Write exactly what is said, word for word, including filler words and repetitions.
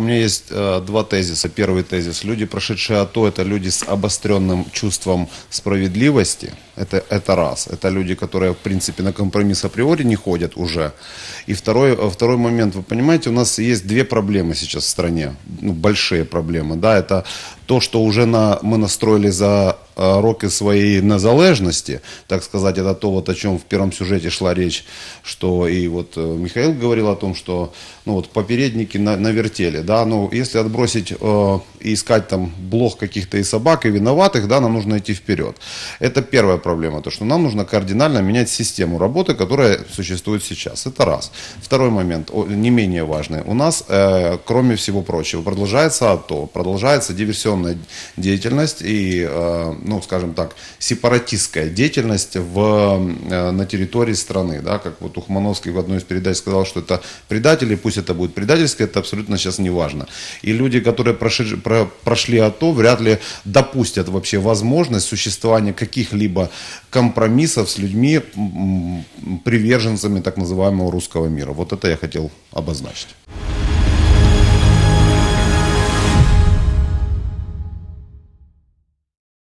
меня есть э, два тезиса. Первый тезис. Люди, прошедшие АТО, это люди с обостренным чувством справедливости. Это, это раз. Это люди, которые, в принципе, на компромисс априори не ходят уже. И второй, второй момент. Вы понимаете, у нас есть две проблемы сейчас в стране. Ну, большие проблемы. Да? Это то, что уже на, мы настроили за э, роки своей незалежности, так сказать, это то, вот, о чем в первом сюжете шла речь, что и вот э, Михаил говорил о том, что ну, вот, попередники на, навертели. Да? Ну, если отбросить э, и искать там блох каких-то и собак, и виноватых, да, нам нужно идти вперед. Это первая проблема, то, что нам нужно кардинально менять систему работы, которая существует сейчас. Это раз. Второй момент, не менее важный. У нас, э, кроме всего прочего, продолжается АТО, продолжается диверсионная деятельность и, э, ну, скажем так, сепаратистская деятельность в, э, на территории страны. Да? Как вот Ухмановский в одной из передач сказал, что это предатели, пусть это будет предательское, это абсолютно сейчас не важно. И люди, которые прошли, про, прошли АТО, вряд ли допустят вообще возможность существования каких-либо компромиссов с людьми, приверженцами так называемого русского мира. Вот это я хотел обозначить.